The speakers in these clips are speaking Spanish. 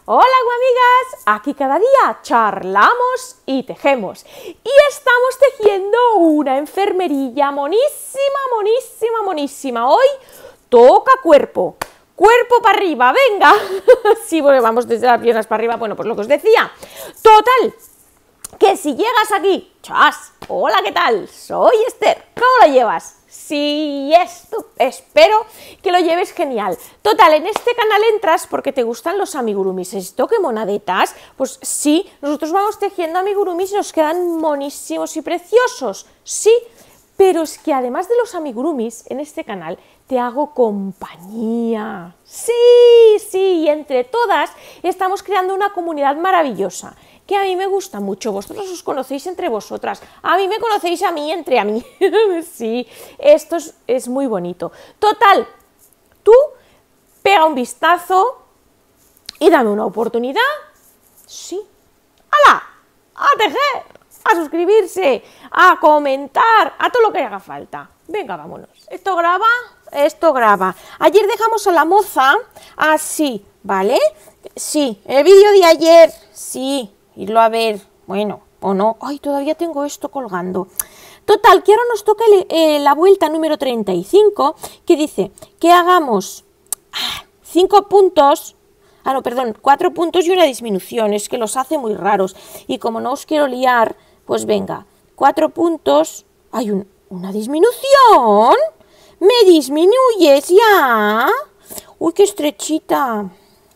Hola amigas, aquí cada día charlamos y tejemos. Y estamos tejiendo una enfermerilla monísima, monísima, monísima. Hoy toca cuerpo, cuerpo para arriba, venga. Sí, porque vamos desde las piernas para arriba, bueno, pues lo que os decía. Total, que si llegas aquí, chas, hola, ¿qué tal? Soy Esther, ¿cómo lo llevas? Sí, esto, espero que lo lleves genial. Total, en este canal entras porque te gustan los amigurumis. ¿Esto qué monadetas? Pues sí, nosotros vamos tejiendo amigurumis y nos quedan monísimos y preciosos. Sí, pero es que además de los amigurumis, en este canal te hago compañía. Sí, y entre todas estamos creando una comunidad maravillosa que a mí me gusta mucho. Vosotros os conocéis entre vosotras, a mí me conocéis a mí entre a mí. Sí, esto es muy bonito. Total, tú pega un vistazo y dame una oportunidad. Sí, ¡hala! A tejer, a suscribirse, a comentar, a todo lo que haga falta. Venga, vámonos. ¿Esto graba? Esto graba. Ayer dejamos a la moza así, ¿vale? Sí, el vídeo de ayer, sí, irlo a ver, bueno, o no. Ay, todavía tengo esto colgando. Total, que ahora nos toca la vuelta número 35, que dice que hagamos 5 puntos, no, perdón, 4 puntos y una disminución, es que los hace muy raros. Y como no os quiero liar, pues venga, 4 puntos, hay una disminución. ¿Me disminuyes ya? Uy, qué estrechita.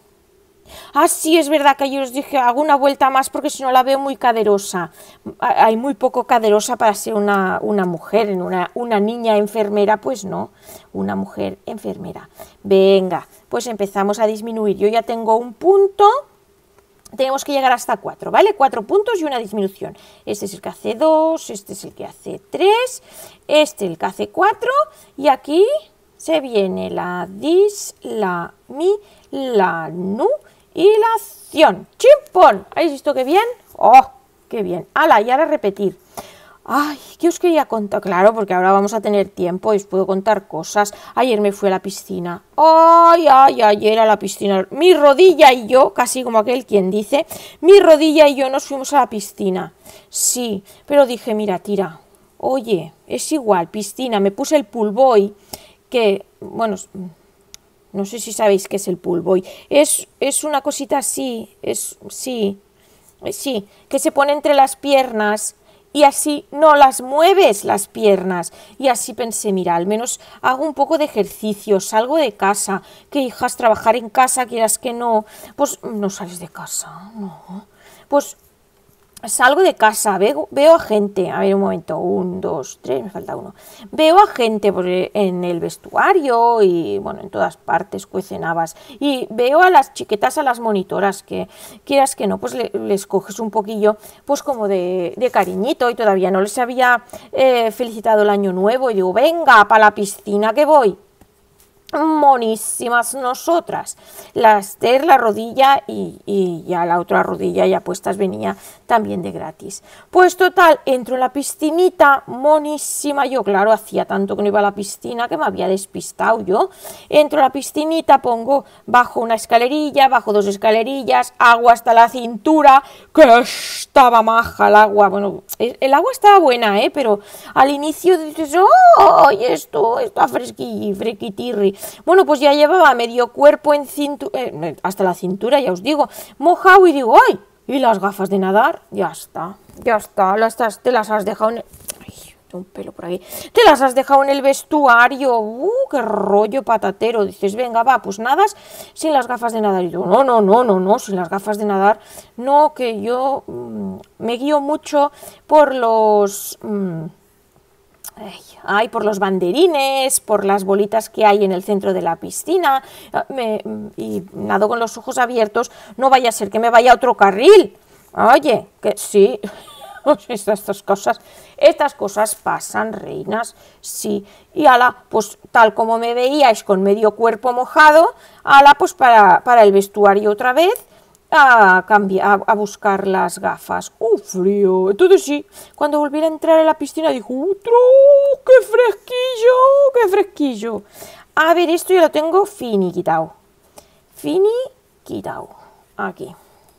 Ah, sí, es verdad que ayer os dije, hago una vuelta más porque si no la veo muy caderosa. Hay muy poco caderosa para ser una mujer, una niña enfermera, pues no, una mujer enfermera. Venga, pues empezamos a disminuir. Yo ya tengo un punto, tenemos que llegar hasta 4, ¿vale? 4 puntos y una disminución. Este es el que hace 2, este es el que hace 3, este el que hace 4 y aquí se viene la dis, la mi, la nu y la acción. ¡Chimpón! ¿Habéis visto qué bien? ¡Oh, qué bien! ¡Hala! Y ahora repetir. Ay, ¿qué os quería contar? Claro, porque ahora vamos a tener tiempo y os puedo contar cosas. Ayer me fui a la piscina. Ay, ayer a la piscina. Mi rodilla y yo, casi como aquel quien dice, mi rodilla y yo nos fuimos a la piscina. Sí, pero dije, mira, tira. Oye, es igual, piscina. Me puse el pool boy, que, bueno, no sé si sabéis qué es el pool boy. Es una cosita así, sí, que se pone entre las piernas y así no las mueves las piernas. Y así pensé, mira, al menos hago un poco de ejercicio, salgo de casa. Que hijas, trabajar en casa, quieras que no, pues no sales de casa, no. Pues salgo de casa, veo a gente, a ver un momento, 1, 2, 3, me falta uno. Veo a gente en el vestuario y bueno, en todas partes cuecen habas. Y veo a las chiquetas, a las monitoras, que quieras que no, pues les coges un poquillo, pues como de cariñito y todavía no les había felicitado el año nuevo. Y digo, venga, para la piscina que voy. Monísimas nosotras, la Esther, la rodilla y ya la otra rodilla ya puestas venía también de gratis. Pues total, entro en la piscinita, monísima, yo claro, hacía tanto que no iba a la piscina que me había despistado yo. Entro a la piscinita, bajo una escalerilla, bajo 2 escalerillas, agua hasta la cintura, que estaba maja el agua. Bueno, el agua estaba buena, pero al inicio dices, ¡oh! Esto está fresquitirri. Bueno, pues ya llevaba medio cuerpo en hasta la cintura, ya os digo, mojado y digo, ¡ay! Y las gafas de nadar, ya está, te las has dejado en un pelo por ahí, te las has dejado en el vestuario, qué rollo patatero. Dices, venga, va, pues nadas sin las gafas de nadar. Y yo, no, sin las gafas de nadar, no, que yo me guío mucho por los... por los banderines, por las bolitas que hay en el centro de la piscina, y nado con los ojos abiertos, no vaya a ser que me vaya a otro carril. Oye, que sí, estas cosas pasan, reinas, sí. Y ala, pues tal como me veíais con medio cuerpo mojado, ala, pues para el vestuario otra vez, a buscar las gafas. Frío. Entonces sí, cuando volví a entrar a la piscina dijo, ¡qué fresquillo! ¡Qué fresquillo! A ver, esto ya lo tengo finiquitado. aquí.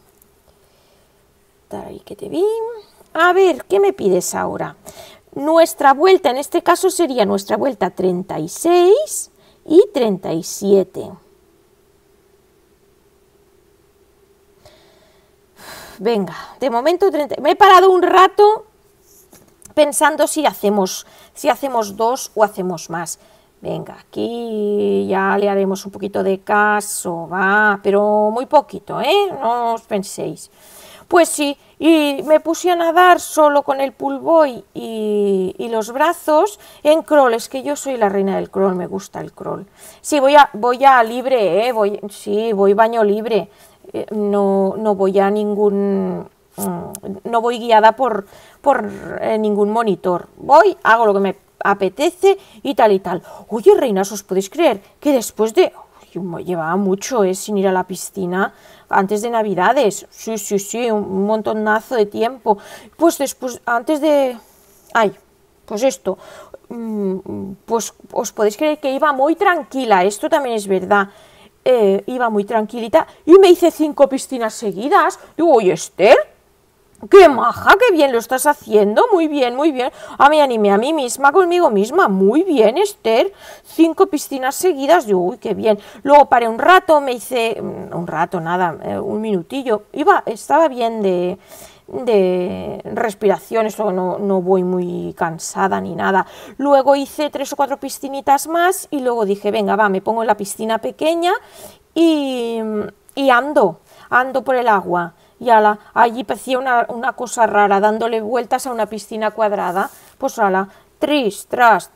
Ahí que te vi. A ver, ¿qué me pides ahora? Nuestra vuelta, en este caso sería nuestra vuelta 36 y 37. Venga, de momento 30. Me he parado un rato pensando si hacemos 2 o hacemos más. Venga, aquí ya le haremos un poquito de caso, va, pero muy poquito, ¿eh? No os penséis. Pues sí, y me puse a nadar solo con el pull boy y los brazos en crawl. Es que yo soy la reina del crawl, me gusta el crawl. Sí, voy a libre, voy baño libre. No voy a ningún... no voy guiada por ningún monitor. Voy, hago lo que me apetece y tal y tal. Oye, reinas, ¿os podéis creer que después de... llevaba mucho sin ir a la piscina antes de Navidades? Sí, un montonazo de tiempo. Pues después, antes de... pues esto... pues os podéis creer que iba muy tranquila, esto también es verdad. Iba muy tranquilita y me hice 5 piscinas seguidas. Digo, oye, Esther, qué maja, qué bien lo estás haciendo, muy bien, muy bien. Me animé a mí misma, conmigo misma, muy bien, Esther, 5 piscinas seguidas, digo, uy, qué bien. Luego paré un rato, me hice, un rato, nada, un minutillo, estaba bien de respiración, esto no voy muy cansada ni nada. Luego hice 3 o 4 piscinitas más y luego dije, venga, va, me pongo en la piscina pequeña y ando por el agua. Y allí parecía una cosa rara, dándole vueltas a una piscina cuadrada. Pues tris, tras.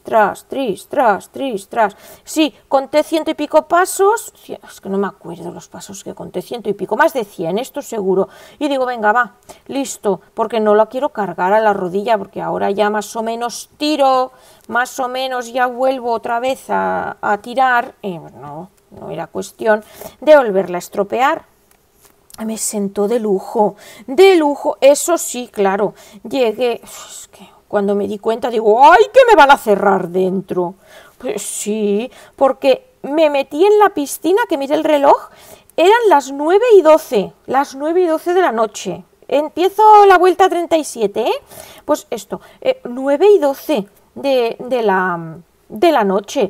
Sí, conté 100 y pico pasos. Es que no me acuerdo los pasos que conté, 100 y pico, más de 100, esto seguro. Y digo, venga, va, listo, porque no la quiero cargar a la rodilla, porque ahora ya más o menos tiro, más o menos ya vuelvo otra vez a tirar. Y no era cuestión de volverla a estropear. Me sentó de lujo, eso sí, claro. Llegué, es que cuando me di cuenta digo, ¡ay, que me van a cerrar dentro! Pues sí, porque me metí en la piscina, que miré el reloj, eran las 9:12, las 9:12 de la noche. Empiezo la vuelta 37, Pues esto, 9:12 de la noche.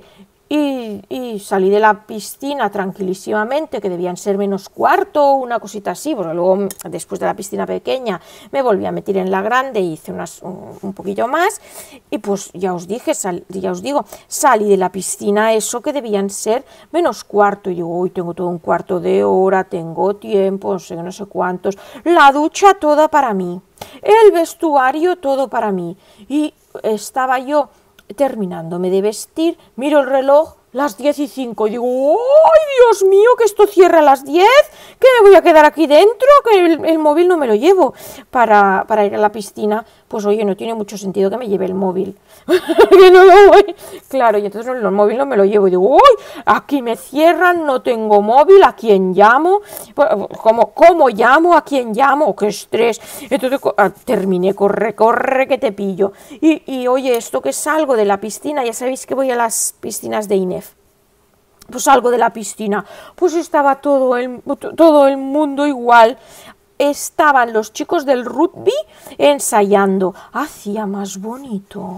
Y salí de la piscina tranquilísimamente, que debían ser -4, una cosita así, porque luego después de la piscina pequeña me volví a meter en la grande y hice un poquillo más, y pues ya os digo, salí de la piscina, eso que debían ser -4, y digo, uy, tengo todo un cuarto de hora, tengo tiempo, no sé cuántos, la ducha toda para mí, el vestuario todo para mí, y estaba yo terminándome de vestir, miro el reloj, las 10:05, y digo, ¡ay, Dios mío, que esto cierra a las 10! ¿Que me voy a quedar aquí dentro? Que el móvil no me lo llevo para ir a la piscina. Pues oye, no tiene mucho sentido que me lleve el móvil. Que no lo voy. Claro, y entonces el móvil no me lo llevo. Y digo, ¡ay! Aquí me cierran, no tengo móvil, ¿a quién llamo? ¿Cómo llamo? ¿A quién llamo? ¡Qué estrés! Entonces terminé, corre, que te pillo. Y oye, esto que salgo de la piscina, ya sabéis que voy a las piscinas de INEF. Pues salgo de la piscina, pues estaba todo el mundo igual. Estaban los chicos del rugby ensayando. Hacía más bonito,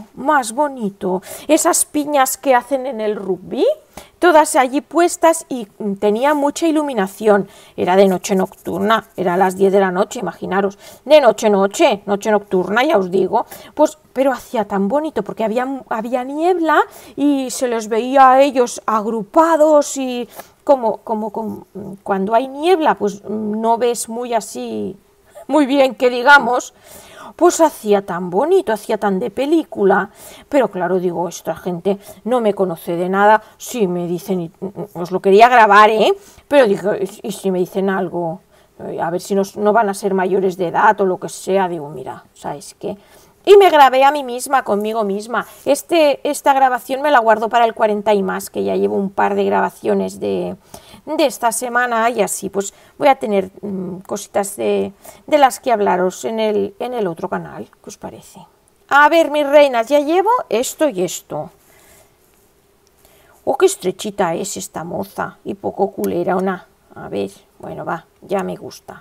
esas piñas que hacen en el rugby, todas allí puestas, y tenía mucha iluminación. Era de noche nocturna, era a las 10 de la noche, imaginaros, de noche nocturna, ya os digo. Pues, pero hacía tan bonito, porque había niebla y se les veía a ellos agrupados, y como cuando hay niebla, pues no ves muy bien que digamos, pues hacía tan bonito, hacía tan de película. Pero claro, digo, esta gente no me conoce de nada. Si me dicen, os lo quería grabar, pero dije, y si me dicen algo, a ver si no van a ser mayores de edad o lo que sea, digo, mira, ¿sabes qué? Y me grabé a mí misma, conmigo misma. Esta grabación me la guardo para el 40 y más, que ya llevo un par de grabaciones de esta semana, y así pues voy a tener cositas de las que hablaros en el otro canal. ¿Qué os parece? A ver, mis reinas, ya llevo esto y esto. Oh, qué estrechita es esta moza, y poco culera, una. A ver, Bueno, va, ya me gusta.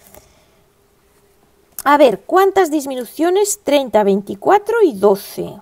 A ver, ¿cuántas disminuciones? 30, 24 y 12.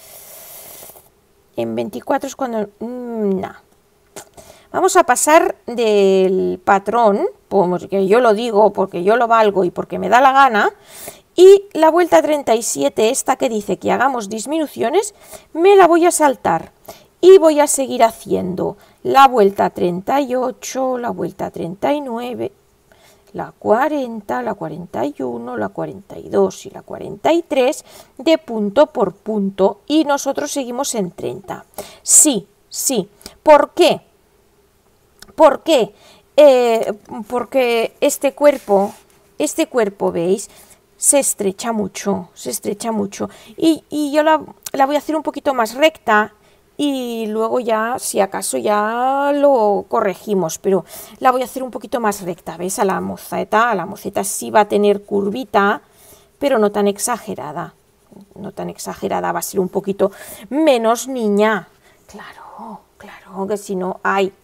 En 24 es cuando... no. Vamos a pasar del patrón, porque yo lo digo, porque yo lo valgo y porque me da la gana, y la vuelta 37, esta que dice que hagamos disminuciones, me la voy a saltar y voy a seguir haciendo la vuelta 38, la vuelta 39, la 40, la 41, la 42 y la 43 de punto por punto, y nosotros seguimos en 30. Sí, sí. ¿Por qué? ¿Por qué? Porque este cuerpo, ¿veis? Se estrecha mucho, y yo la voy a hacer un poquito más recta, y luego ya, si acaso, ya lo corregimos, pero la voy a hacer un poquito más recta, ¿ves? A la moceta sí va a tener curvita, pero no tan exagerada, va a ser un poquito menos niña, claro, que si no,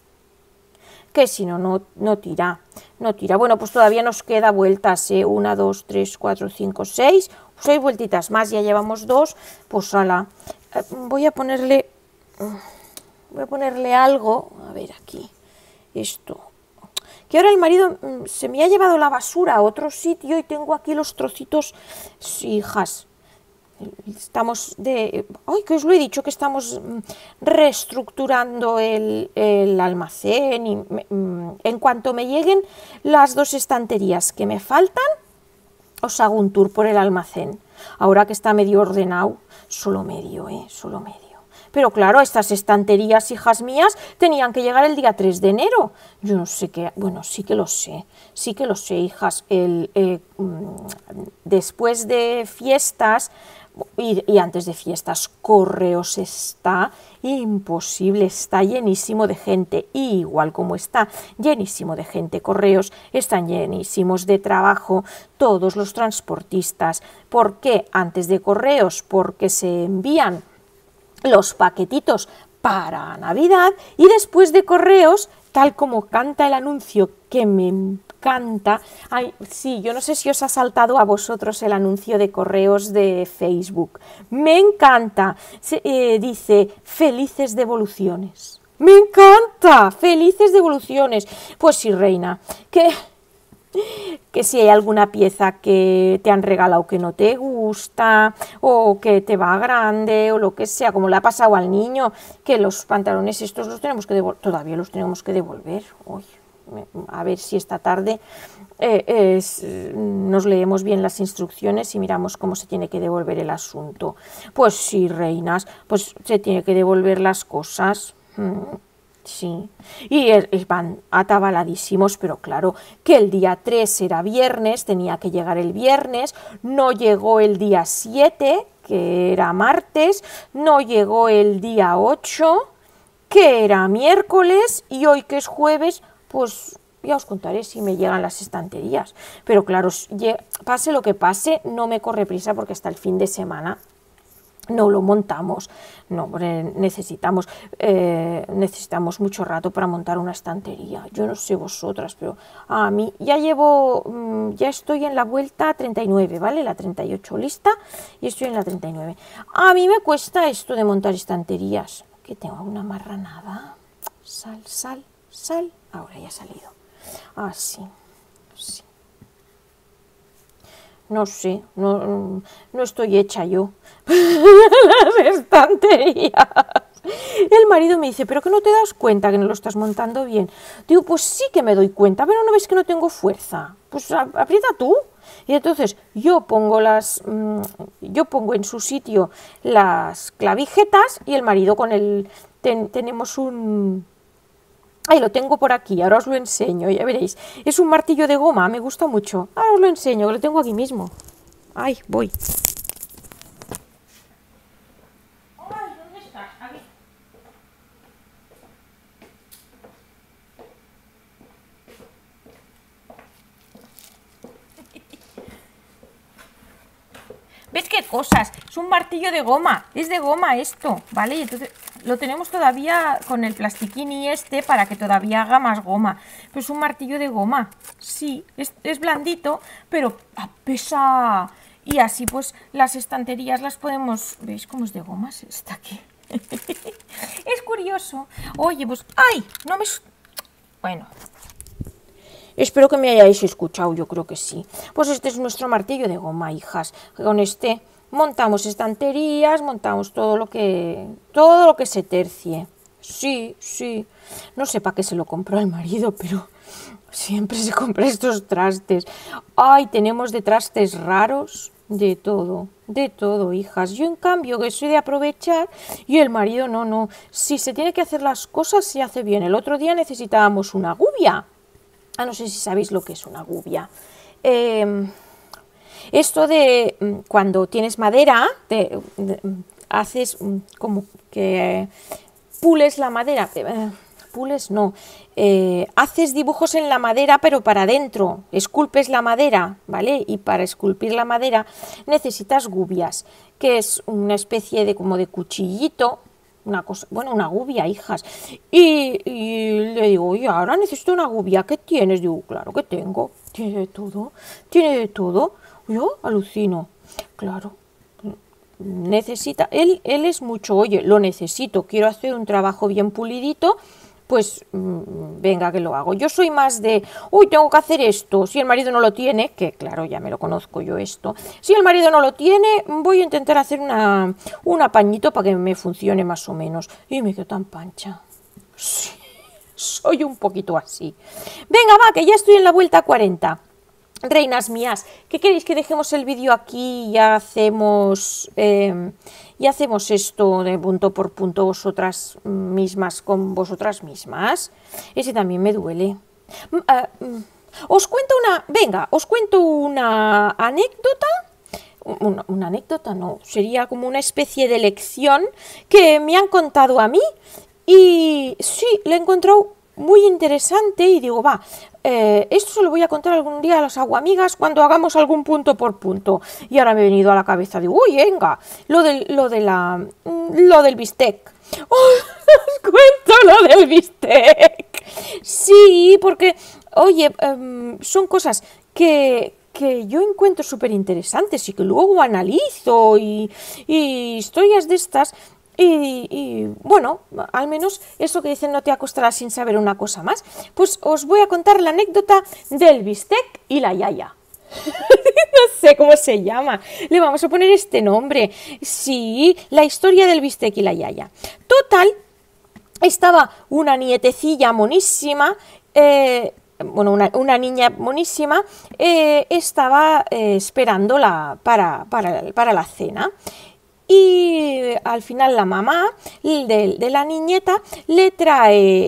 no tira. Bueno, pues todavía nos queda vueltas, 1, 2, 3, 4, 5, 6, 6 vueltitas más, ya llevamos 2, pues ala. Voy a ponerle algo, a ver aquí, esto, que ahora el marido se me ha llevado la basura a otro sitio y tengo aquí los trocitos, hijas. Estamos que os lo he dicho, que estamos reestructurando el almacén, y en cuanto me lleguen las 2 estanterías que me faltan, os hago un tour por el almacén. Ahora que está medio ordenado, solo medio. Pero claro, estas estanterías, hijas mías, tenían que llegar el día 3 de enero. Yo no sé qué, bueno, sí que lo sé, hijas. Después de fiestas y antes de fiestas, Correos está imposible, está llenísimo de gente, y igual como está llenísimo de gente Correos, están llenísimos de trabajo todos los transportistas. ¿Por qué? Antes de Correos, porque se envían los paquetitos para Navidad, y después de Correos, tal como canta el anuncio, que me encanta. Ay, sí, yo no sé si os ha saltado a vosotros el anuncio de Correos de Facebook. Me encanta. Dice, felices devoluciones. Me encanta, felices devoluciones. Pues sí, reina, que si hay alguna pieza que te han regalado que no te gusta, o que te va grande, o lo que sea, como le ha pasado al niño, que los pantalones estos los tenemos que todavía los tenemos que devolver. Uy, a ver si esta tarde nos leemos bien las instrucciones y miramos cómo se tiene que devolver el asunto. Pues sí, reinas, pues se tiene que devolver las cosas. Sí, y van atabaladísimos, pero claro, que el día 3 era viernes, tenía que llegar el viernes, no llegó el día 7, que era martes, no llegó el día 8, que era miércoles, y hoy, que es jueves, pues ya os contaré si me llegan las estanterías. Pero claro, pase lo que pase, no me corre prisa, porque hasta el fin de semana no lo montamos. No, necesitamos mucho rato para montar una estantería. Yo no sé vosotras, pero a mí ya estoy en la vuelta 39, ¿vale? La 38 lista, y estoy en la 39. A mí me cuesta esto de montar estanterías. Que tengo una marranada. Sal. Ahora ya ha salido. Así. Sí. No sé, no estoy hecha yo. Las estanterías. El marido me dice, ¿pero que no te das cuenta que no lo estás montando bien? Digo, pues sí que me doy cuenta, pero ¿no ves que no tengo fuerza? Pues aprieta tú. Y entonces yo pongo en su sitio las clavijetas, y el marido con tenemos un... Ahí lo tengo por aquí, ahora os lo enseño, ya veréis. Es un martillo de goma, me gusta mucho. Ahora os lo enseño, que lo tengo aquí mismo. Ay, voy. Ay, ¿dónde estás? Aquí. ¿Ves qué cosas? Es un martillo de goma, es de goma esto, ¿vale? Y entonces lo tenemos todavía con el plastiquini este para que todavía haga más goma. Pero es un martillo de goma. Sí, es blandito, pero pesa. Y así pues las estanterías las podemos... ¿Veis cómo es de goma? Está aquí. Es curioso. Oye, pues... ¡Ay! No me... Bueno... Espero que me hayáis escuchado, yo creo que sí. Pues este es nuestro martillo de goma, hijas. Con este montamos estanterías, montamos todo lo que se tercie. Sí, sí. No sé para qué se lo compró el marido, pero siempre se compra estos trastes. Ay, tenemos de trastes raros, de todo, hijas. Yo, en cambio, que soy de aprovechar, y el marido no. Si se tiene que hacer las cosas, se hace bien. El otro día necesitábamos una gubia. No sé si sabéis lo que es una gubia. Esto de cuando tienes madera, haces como que pules la madera. Pules no. Haces dibujos en la madera, pero para adentro. Esculpes la madera, ¿vale? Y para esculpir la madera necesitas gubias, que es una especie de como de cuchillito. Una cosa, bueno, una gubia, hijas. Y le digo, oye, ahora necesito una gubia. ¿Qué tienes? Digo, claro que tengo. Tiene de todo. Yo alucino. Claro. Necesita. Él es mucho, oye, lo necesito. Quiero hacer un trabajo bien pulidito. Pues venga que lo hago. Yo soy más de, uy, tengo que hacer esto. Si el marido no lo tiene, que claro, ya me lo conozco yo esto. Si el marido no lo tiene, voy a intentar hacer un apañito para que me funcione más o menos. Y me quedo tan pancha. Sí, soy un poquito así. Venga, va, que ya estoy en la vuelta 40. Reinas mías, ¿qué queréis que dejemos el vídeo aquí y hacemos esto de punto por punto vosotras mismas con vosotras mismas? Ese también me duele. Os cuento una anécdota. Una anécdota no, sería como una especie de lección que me han contado a mí y sí, la he encontrado muy interesante y digo, va, esto se lo voy a contar algún día a las aguamigas cuando hagamos algún punto por punto. Y ahora me he venido a la cabeza, digo, uy, venga, lo del bistec. ¡Oh, os cuento lo del bistec! Sí, porque, oye, son cosas que yo encuentro súper interesantes y que luego analizo y historias de estas. Y bueno, al menos eso que dicen no te acostarás sin saber una cosa más. Pues os voy a contar la anécdota del bistec y la yaya. No sé cómo se llama, le vamos a poner este nombre. Sí, la historia del bistec y la yaya. Total, estaba una nietecilla monísima, bueno, una niña monísima, estaba esperándola para la cena. Y al final la mamá de la niñeta le trae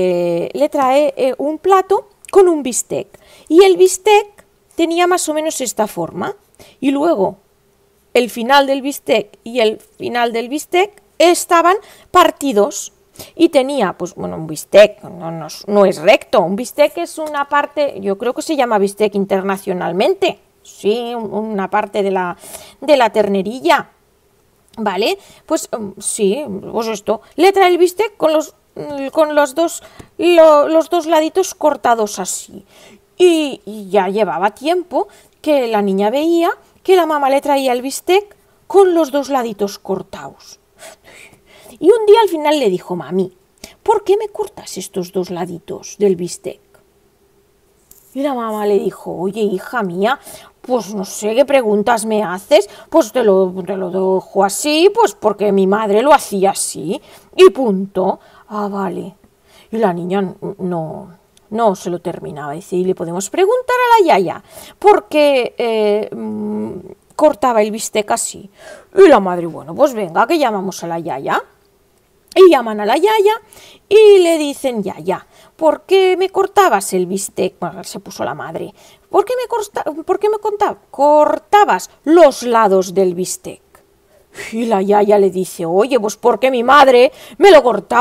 un plato con un bistec. Y el bistec tenía más o menos esta forma. Y luego el final del bistec y el final del bistec estaban partidos. Y tenía, pues bueno, un bistec, no es recto. Un bistec es una parte, yo creo que se llama bistec internacionalmente. Sí, una parte de la ternerilla. Vale, pues sí, pues esto, le trae el bistec con los dos laditos cortados así. Y ya llevaba tiempo que la niña veía que la mamá le traía el bistec con los dos laditos cortados. Y un día al final le dijo, mami, ¿por qué me cortas estos dos laditos del bistec? Y la mamá le dijo, oye, hija mía, pues no sé qué preguntas me haces, pues te lo dejo así, pues porque mi madre lo hacía así, y punto. Ah, vale. Y la niña no se lo terminaba de decir, y le podemos preguntar a la yaya, ¿por qué cortaba el bistec así? Y la madre, bueno, pues venga, que llamamos a la yaya. Y llaman a la yaya y le dicen, yaya, ¿por qué me cortabas el bistec? Bueno, se puso la madre. ¿Por qué me cortabas los lados del bistec? Y la yaya le dice, oye, pues porque mi madre me lo cortaba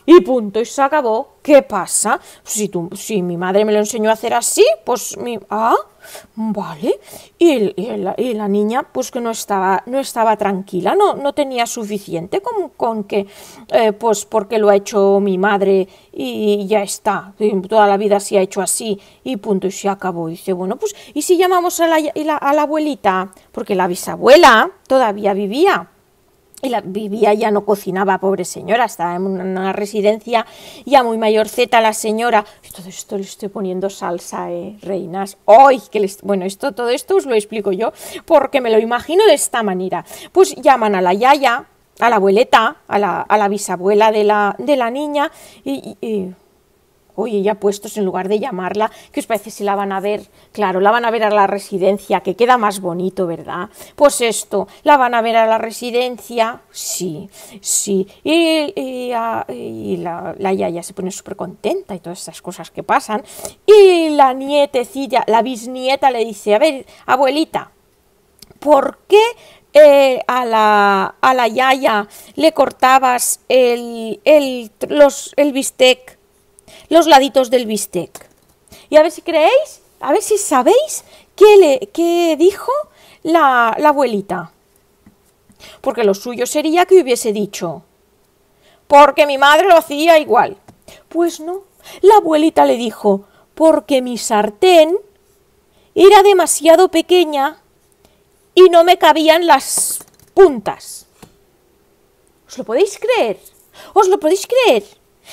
y punto, y se acabó. ¿Qué pasa? Si mi madre me lo enseñó a hacer así, pues vale. Y la niña, pues que no estaba tranquila, no tenía suficiente con que, pues porque lo ha hecho mi madre y ya está, toda la vida se ha hecho así y punto, y se acabó. Y dice, bueno, pues, ¿y si llamamos a la abuelita? Porque la bisabuela todavía vivía. Vivía, ya no cocinaba, pobre señora, estaba en una residencia ya muy mayorceta la señora. Todo esto le estoy poniendo salsa, reinas. ¡Ay! Bueno, todo esto os lo explico yo porque me lo imagino de esta manera. Pues llaman a la yaya, a la abueleta, a la bisabuela de la niña oye, ya puestos, en lugar de llamarla, ¿qué os parece si la van a ver? Claro, la van a ver a la residencia, que queda más bonito, ¿verdad? Pues esto, la van a ver a la residencia, sí. Y la yaya se pone súper contenta y todas esas cosas que pasan. Y la nietecilla, la bisnieta le dice, a ver, abuelita, ¿por qué a la yaya le cortabas el bistec? Los laditos del bistec. Y a ver si creéis, a ver si sabéis qué dijo la abuelita. Porque lo suyo sería que hubiese dicho, porque mi madre lo hacía igual. Pues no, la abuelita le dijo, porque mi sartén era demasiado pequeña y no me cabían las puntas. ¿Os lo podéis creer? ¿Os lo podéis creer?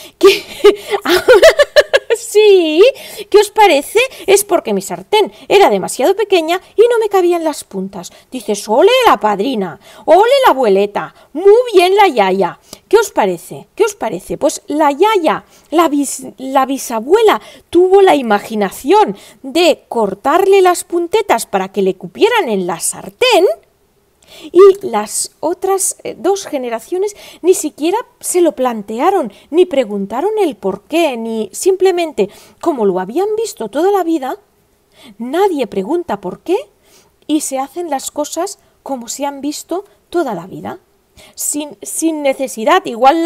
Sí, ¿qué os parece? Es porque mi sartén era demasiado pequeña y no me cabían las puntas. Dices, ole la padrina, ole la abueleta, muy bien la yaya. ¿Qué os parece? ¿Qué os parece? Pues la yaya, la bisabuela, tuvo la imaginación de cortarle las puntetas para que le cupieran en la sartén. Y las otras dos generaciones ni siquiera se lo plantearon, ni preguntaron el por qué, ni simplemente, como lo habían visto toda la vida, nadie pregunta por qué y se hacen las cosas como se han visto toda la vida, sin necesidad. Igual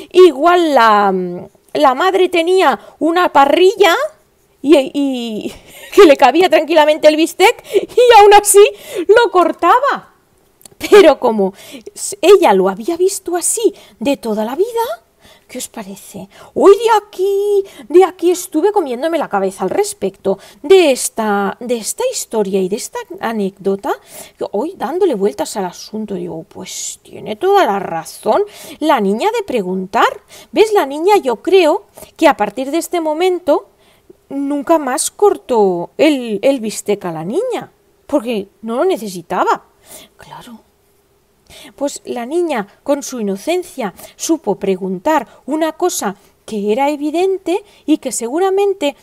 la madre tenía una parrilla y que le cabía tranquilamente el bistec y aún así lo cortaba. Pero como ella lo había visto así de toda la vida, ¿qué os parece? Hoy de aquí estuve comiéndome la cabeza al respecto de esta historia y de esta anécdota, hoy dándole vueltas al asunto. Digo, pues tiene toda la razón la niña de preguntar. ¿Ves? La niña, yo creo que a partir de este momento nunca más cortó el bistec a la niña, porque no lo necesitaba. Claro. Pues la niña, con su inocencia, supo preguntar una cosa que era evidente y que seguramente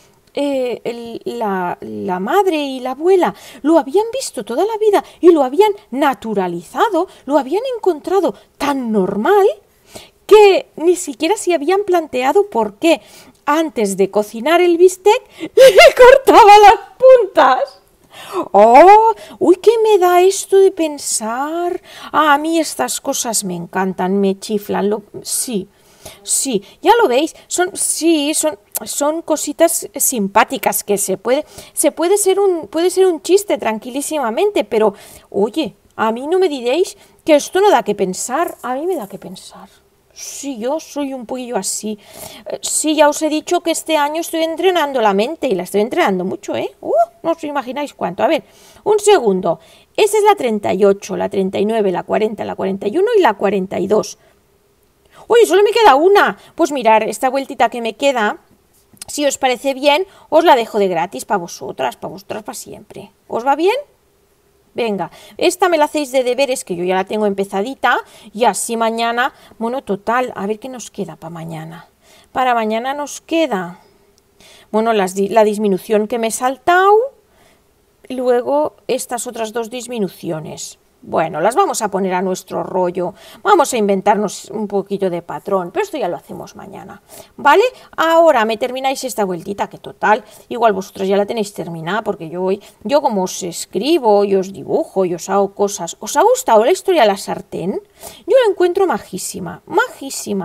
la madre y la abuela lo habían visto toda la vida y lo habían naturalizado, lo habían encontrado tan normal que ni siquiera se habían planteado por qué antes de cocinar el bistec le cortaba las puntas. ¡Oh! ¡Uy, qué me da esto de pensar! A mí estas cosas me encantan, me chiflan. Sí, ya lo veis, son cositas simpáticas que puede ser un chiste tranquilísimamente, pero, oye, a mí no me diréis que esto no da que pensar, a mí me da que pensar. Sí, yo soy un poquillo así. Sí, ya os he dicho que este año estoy entrenando la mente y la estoy entrenando mucho, ¿eh? No os imagináis cuánto. A ver, un segundo. Esa es la 38, la 39, la 40, la 41 y la 42. Oye, solo me queda una. Pues mirar, esta vueltita que me queda, si os parece bien, os la dejo de gratis para vosotras para siempre. ¿Os va bien? Venga, esta me la hacéis de deberes, que yo ya la tengo empezadita, y así mañana, bueno, total, a ver qué nos queda para mañana. Para mañana nos queda, bueno, la disminución que me he saltado, y luego estas otras dos disminuciones. Bueno, las vamos a poner a nuestro rollo, vamos a inventarnos un poquillo de patrón, pero esto ya lo hacemos mañana, ¿vale? Ahora me termináis esta vueltita, que total, igual vosotros ya la tenéis terminada, porque yo como os escribo y os dibujo y os hago cosas. ¿Os ha gustado la historia de la sartén? Yo la encuentro majísima, majísima.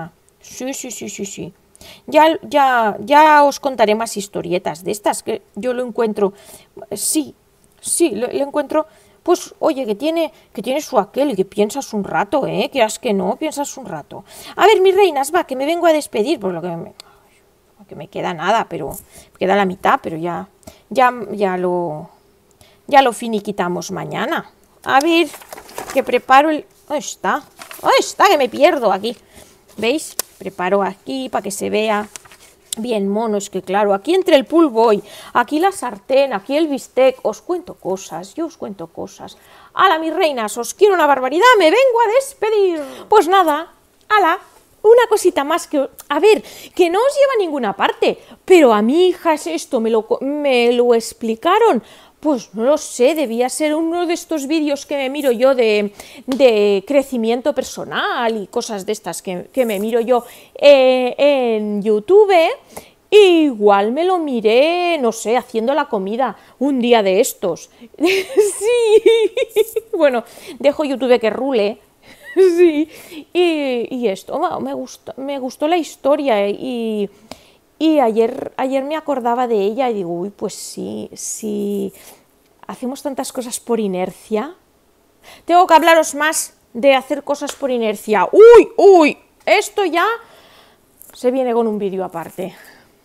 Sí, sí, sí, sí, sí. Ya os contaré más historietas de estas, que yo lo encuentro. Sí, sí, lo encuentro. Pues, oye, que tiene su aquel y que piensas un rato, ¿eh? Que no, piensas un rato. A ver, mis reinas, va, que me vengo a despedir, por lo que me queda nada, pero me queda la mitad, pero ya, ya lo finiquitamos mañana. A ver, que preparo el... ¿Dónde está? ¿Dónde está? Que me pierdo aquí. ¿Veis? Preparo aquí para que se vea bien mono. Es que claro, aquí entre el pool boy, aquí la sartén, aquí el bistec. Os cuento cosas, yo os cuento cosas. ¡Hala, mis reinas! Os quiero una barbaridad, me vengo a despedir. Pues nada, ¡hala! Una cosita más que, a ver, que no os lleva a ninguna parte, pero a mi hija es esto, me lo explicaron. Pues no lo sé, debía ser uno de estos vídeos que me miro yo de crecimiento personal y cosas de estas que me miro yo en YouTube. Igual me lo miré, no sé, haciendo la comida un día de estos. Sí, bueno, dejo YouTube que rule. Sí, y esto, bueno, me gustó la historia y ayer me acordaba de ella y digo, uy, pues sí, hacemos tantas cosas por inercia. Tengo que hablaros más de hacer cosas por inercia. Uy, uy, esto ya se viene con un vídeo aparte.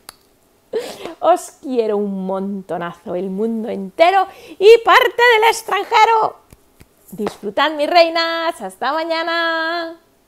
Os quiero un montonazo, el mundo entero y parte del extranjero. Disfrutad, mis reinas. Hasta mañana.